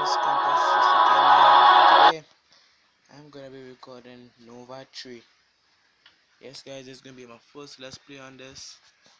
guys, Campus 60 Gaming, and today I'm gonna be recording Nova 3. Yes guys, it's gonna be my first let's play on this.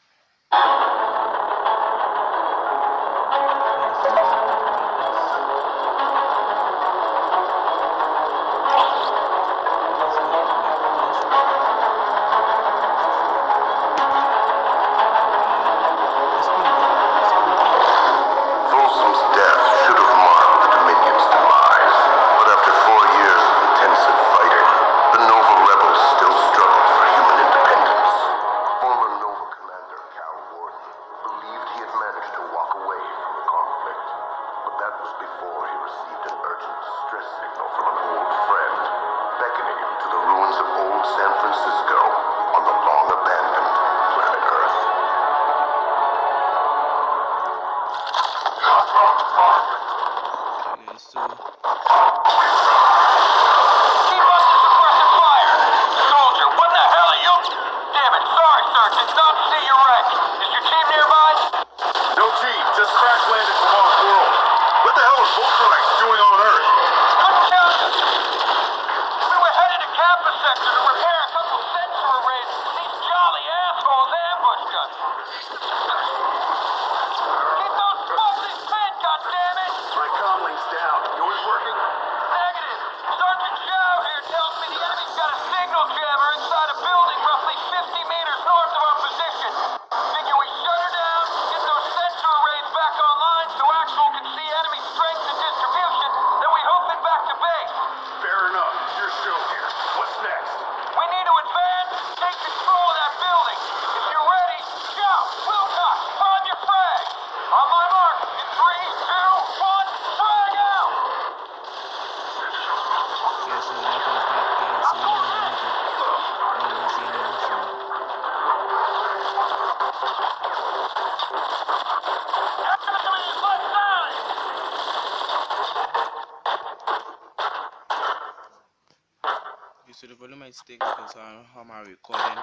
So the volume might stay because how am I recording?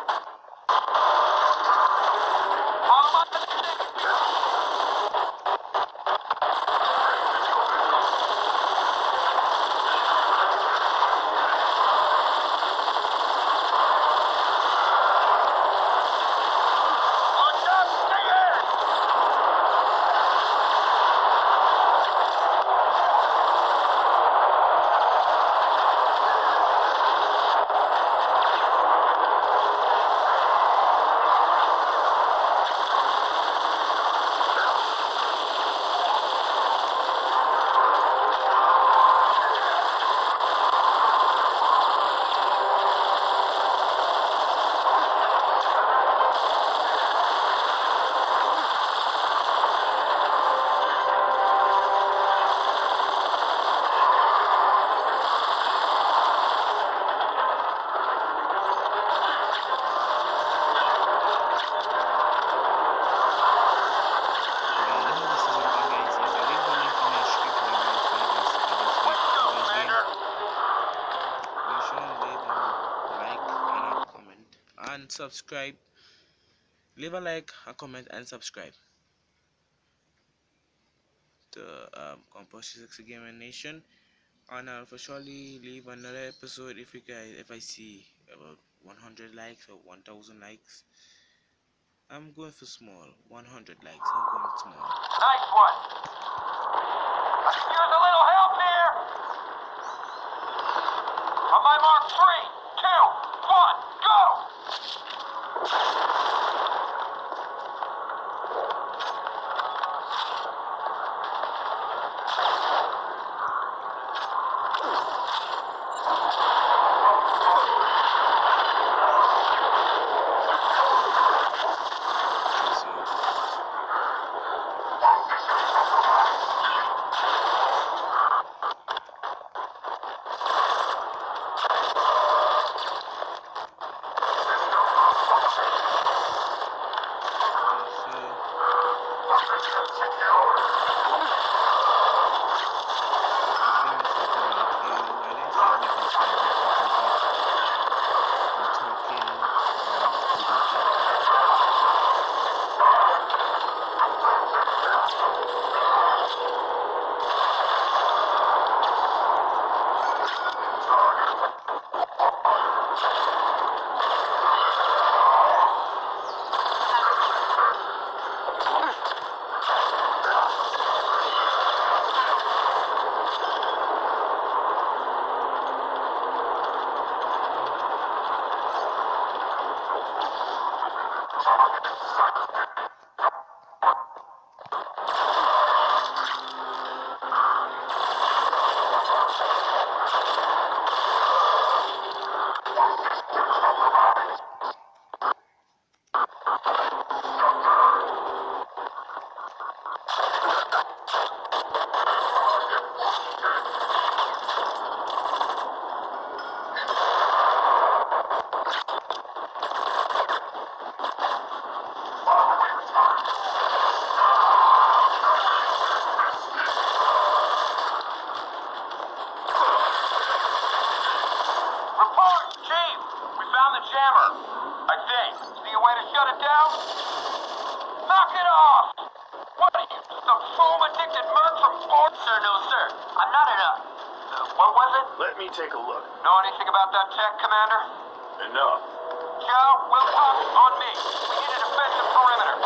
Subscribe, leave a like, a comment, and subscribe to Campus 60 Gaming Nation. And I'll for surely leave another episode if I see about 100 likes or 1000 likes. I'm going for small. 100 likes. I'm going small. Nice one. Here's a little help here. On my mark, 3, 2, 1, go. convicted mug from Fort. Sir, no, sir. I'm not enough. What was it? Let me take a look. Know anything about that tech, Commander? Enough. Chow, Wilcox, on me. We need a defensive perimeter.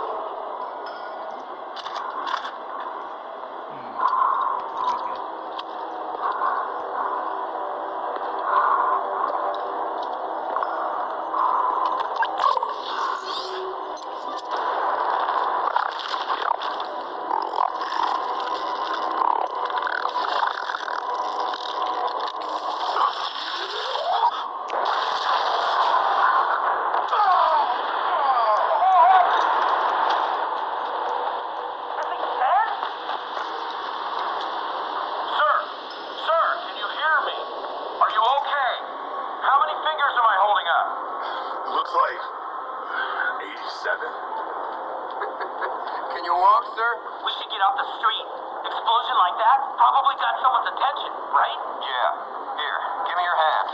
Looks like 87. Can you walk, sir? We should get off the street. Explosion like that probably got someone's attention, right? Yeah. Here, give me your hand.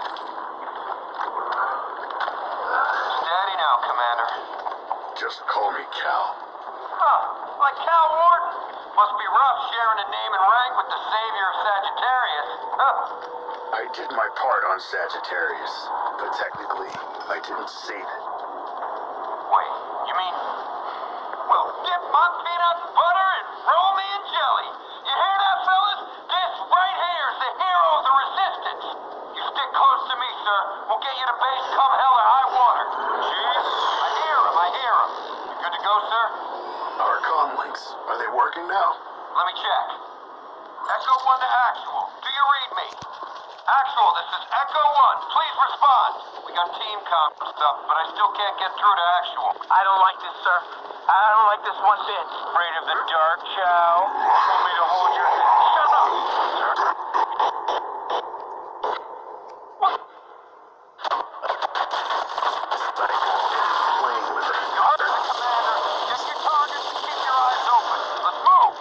Steady now, Commander. Just call me Cal. Huh, like Cal Warden. Must be rough sharing a name and rank with the savior of Sagittarius. Huh. I did my part on Sagittarius, but technically, I didn't save it. Wait, you mean... Well, dip my peanuts, butter, and roll me in jelly. You hear that, fellas? This right here's the hero of the resistance. You stick close to me, sir. We'll get you to base come hell or high water. Chief? I hear him. You good to go, sir? Our comm links, are they working now? Let me check. Echo 1 to Actual. Do you read me? Actual, this is Echo 1. Please respond. We got team comm stuff, but I still can't get through to Actual. I don't like this, sir. I don't like this one bit. Afraid of the dark, Chow? Want me to hold your head? Shut up, sir. What? Playing with it. You heard the commander. Get your targets and keep your eyes open. Let's move.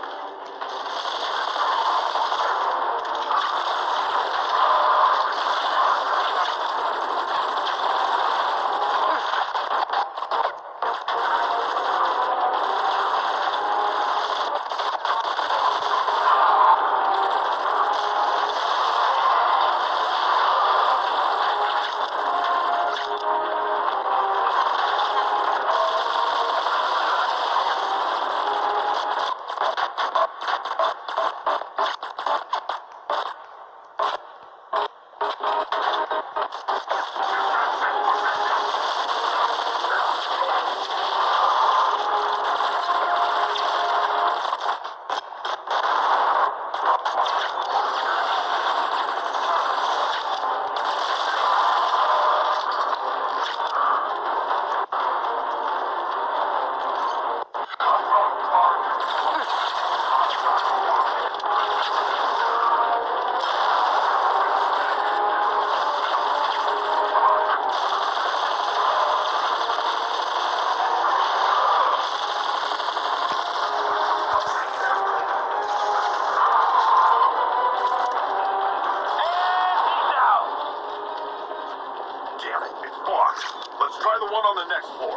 Let's try the one on the next floor.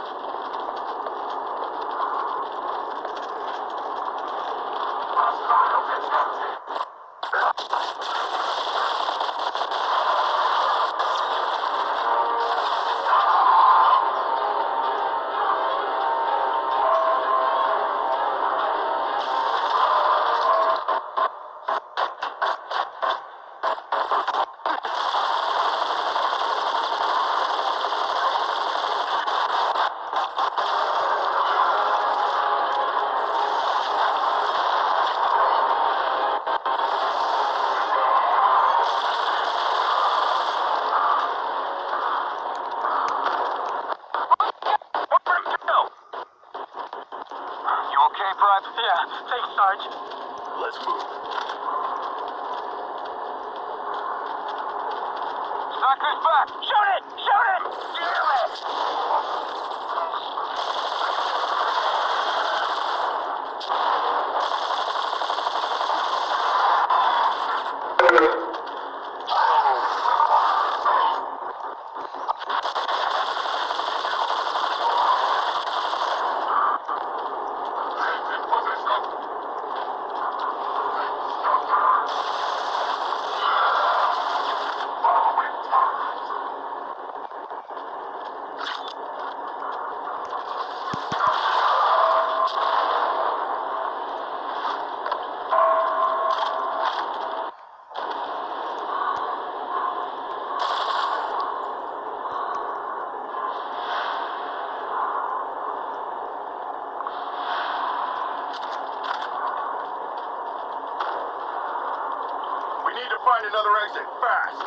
Yeah, thanks, Sarge. Let's move. Sucker's back! Shoot it! Shoot it! Damn it! need to find another exit, fast!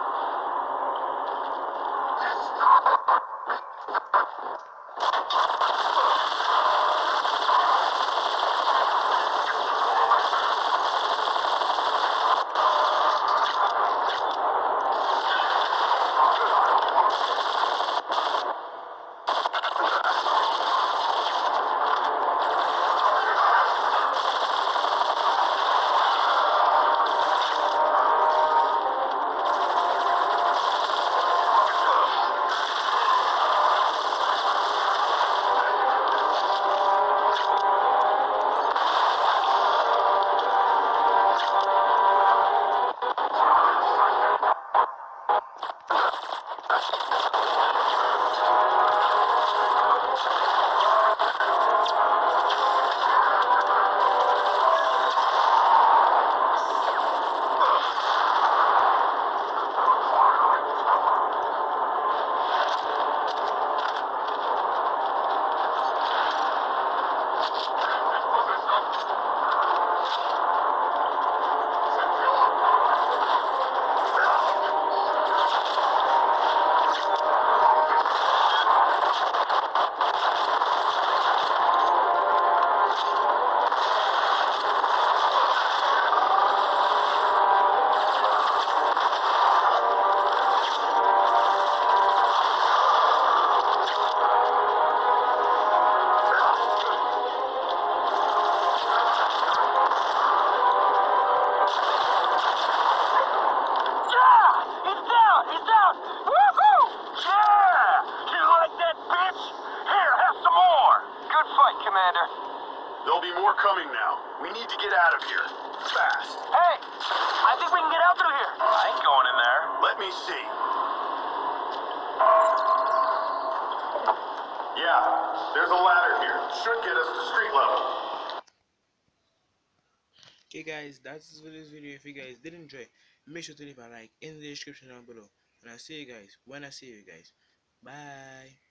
Commander. There'll be more coming now. We need to get out of here. Fast. Hey, I think we can get out through here. I ain't going in there. Let me see. Yeah, there's a ladder here. Should get us to street level. Okay guys, that's it for this video. If you guys did enjoy, make sure to leave a like in the description down below. And I'll see you guys when I see you guys. Bye.